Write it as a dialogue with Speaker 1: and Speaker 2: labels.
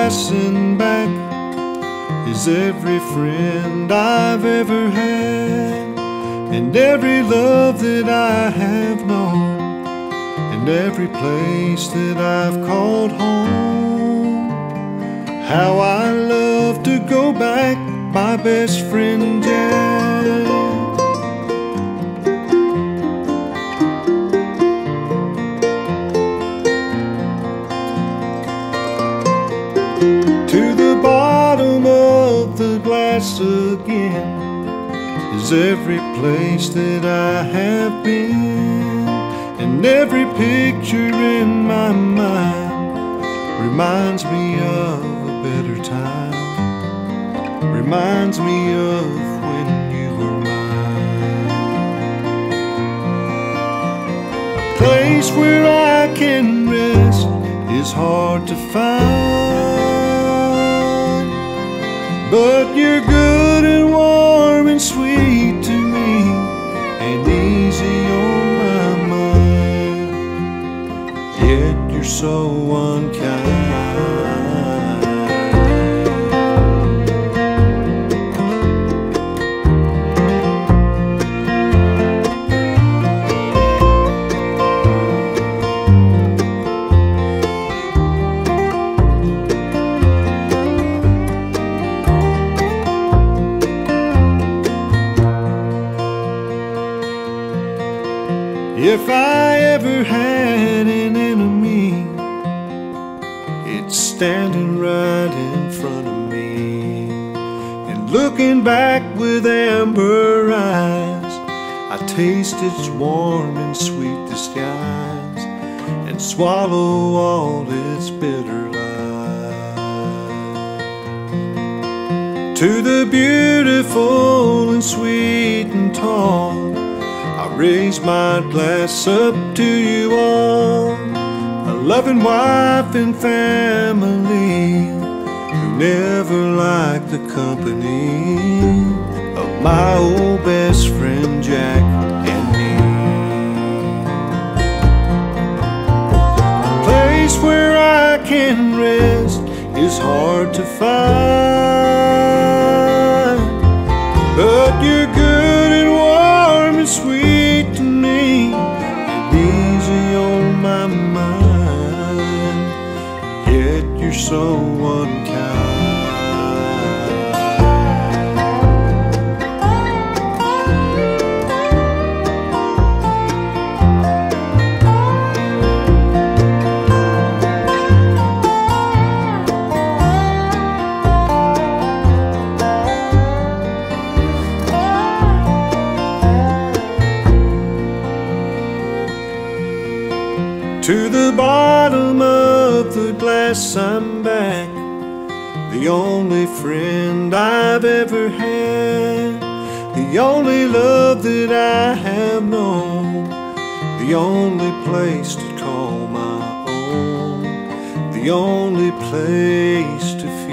Speaker 1: glass and back is every friend I've ever had, and every love that I have known, and every place that I've called home. How I love to go back, my best friend Jack. To the bottom of the glass again is every place that I have been, and every picture in my mind reminds me of a better time, reminds me of when you were mine. A place where I can rest is hard to find, but you're good and warm and sweet to me, and easy on my mind, yet you're so unkind. If I ever had an enemy, it's standing right in front of me, and looking back with amber eyes, I taste its warm and sweet disguise, and swallow all its bitter lies. To the beautiful and sweet and tall, I raise my glass up to you all, a loving wife and family who never liked the company of my old best friend Jack and me. A place where I can rest is hard to find, but you're good and warm and sweet to me, and easy on my mind, yet you're so unkind. To the bottom of the glass I'm back, the only friend I've ever had, the only love that I have known, the only place to call my own, the only place to feel